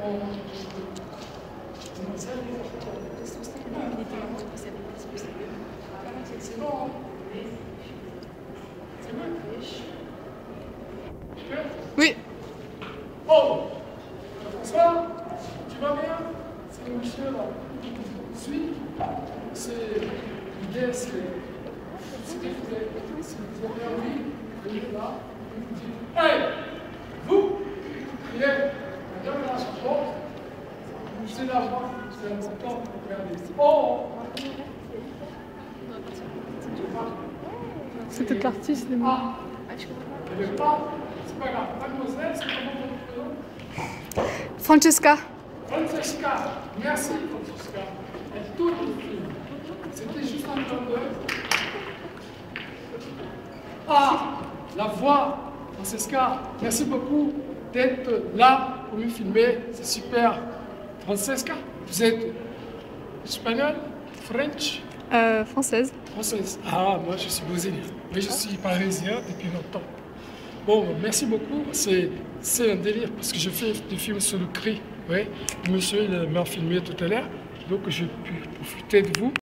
C'est bon. Oui. Oh, François, tu vas bien? C'est le monsieur là. Suis. C'est l'idée, c'est de dire oui, venez là, vous dites hey, vous, criez, regardez la chanson, c'est la voix, c'est important, regardez. Oh! C'est peut-être l'artiste. Ah! Elle n'est pas, c'est pas grave. Mademoiselle, c'est comment votre prénom? Francesca. Francesca, merci Francesca. Elle tourne le film. C'était juste un clin d'œil. Ah, la voix, Francesca, merci beaucoup d'être là pour me filmer. C'est super. Francesca, vous êtes espagnol, French? Française. Française. Ah, moi je suis brésilien. Mais je suis parisien depuis longtemps. Bon, merci beaucoup. C'est un délire parce que je fais des films sur le cri. Oui. Le monsieur il m'a filmé tout à l'heure. Donc je peux profiter de vous.